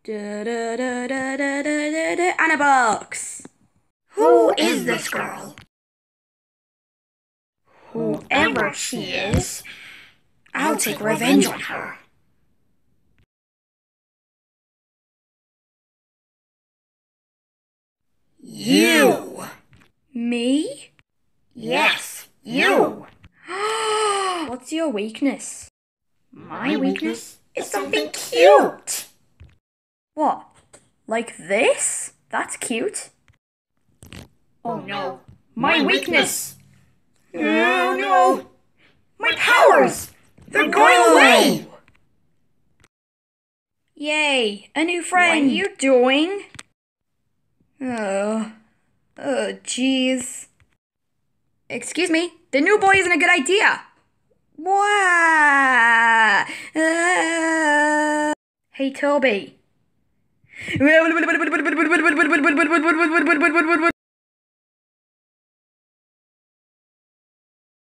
AnnaBlox! Who is this girl? Whoever she is, I'll take revenge on her. You! Me? Yes, you! What's your weakness? My weakness is something cute! What? Like this? That's cute. Oh no, my weakness! Oh no! My powers! They're going away! Yay, a new friend! What are you doing? Jeez. Excuse me, the new boy isn't a good idea. Wow. Hey, Toby.